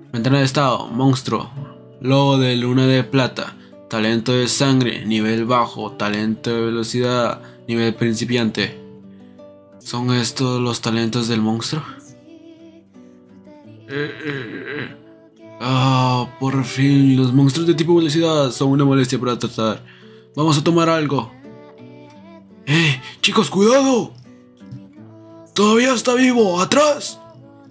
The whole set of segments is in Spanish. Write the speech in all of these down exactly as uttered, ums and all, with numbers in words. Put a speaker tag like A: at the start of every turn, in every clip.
A: Ventana de estado, monstruo. Lobo de luna de plata. Talento de sangre, nivel bajo. Talento de velocidad, nivel principiante. ¿Son estos los talentos del monstruo? Eh, eh, eh. Ah, por fin, los monstruos de tipo velocidad son una molestia para tratar. Vamos a tomar algo. ¡Eh! ¡Chicos, cuidado! ¡Todavía está vivo! ¡Atrás!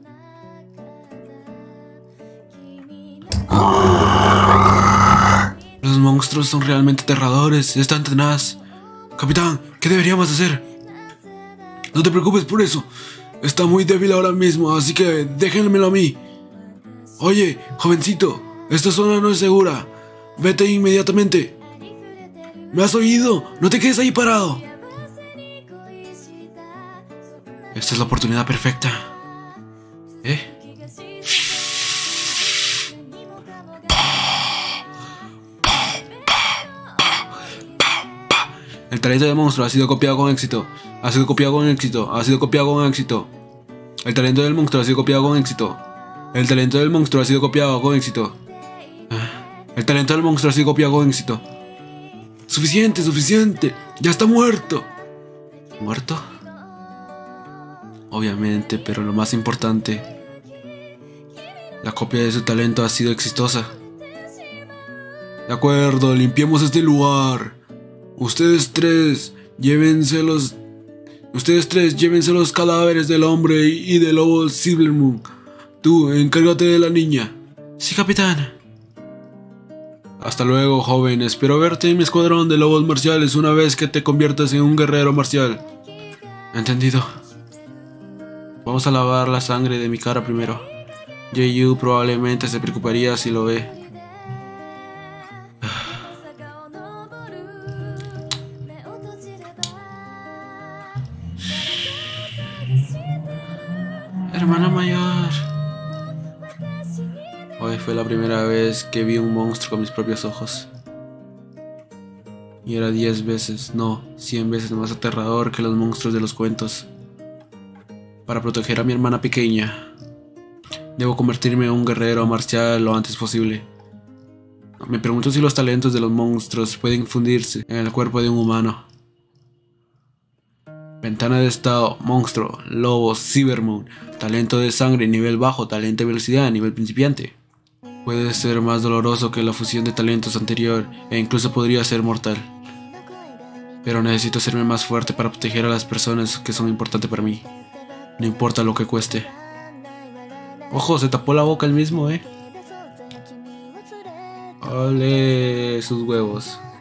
A: Los monstruos son realmente aterradores. Están tenaz. Capitán, ¿qué deberíamos hacer? No te preocupes por eso. Está muy débil ahora mismo, así que déjenmelo a mí. Oye, jovencito, esta zona no es segura. Vete inmediatamente. ¿Me has oído? No te quedes ahí parado. Esta es la oportunidad perfecta. ¿Eh? El talento de monstruo ha sido copiado con éxito. Ha sido copiado con éxito. Ha sido copiado con éxito. El talento del monstruo ha sido copiado con éxito. El talento del monstruo ha sido copiado con éxito. El talento del monstruo ha sido copiado con éxito. Suficiente, suficiente. Ya está muerto. ¿Muerto? Obviamente, pero lo más importante, la copia de su talento ha sido exitosa. De acuerdo, limpiemos este lugar. Ustedes tres, llévense los... Ustedes tres, llévense los cadáveres del hombre y del lobo Silvermoon. Tú, encárgate de la niña. Sí, capitán. Hasta luego, joven. Espero verte en mi escuadrón de lobos marciales una vez que te conviertas en un guerrero marcial. Entendido. Vamos a lavar la sangre de mi cara primero. J U probablemente se preocuparía si lo ve. Hermana mayor. Hoy fue la primera vez que vi un monstruo con mis propios ojos. Y era diez veces, no, cien veces más aterrador que los monstruos de los cuentos. Para proteger a mi hermana pequeña, debo convertirme en un guerrero marcial lo antes posible. Me pregunto si los talentos de los monstruos pueden fundirse en el cuerpo de un humano. Ventana de estado, monstruo, lobo, Silvermoon. Talento de sangre, nivel bajo. Talento de velocidad, nivel principiante. Puede ser más doloroso que la fusión de talentos anterior e incluso podría ser mortal. Pero necesito hacerme más fuerte para proteger a las personas que son importantes para mí. No importa lo que cueste. Ojo, se tapó la boca el mismo, eh. Ole sus huevos.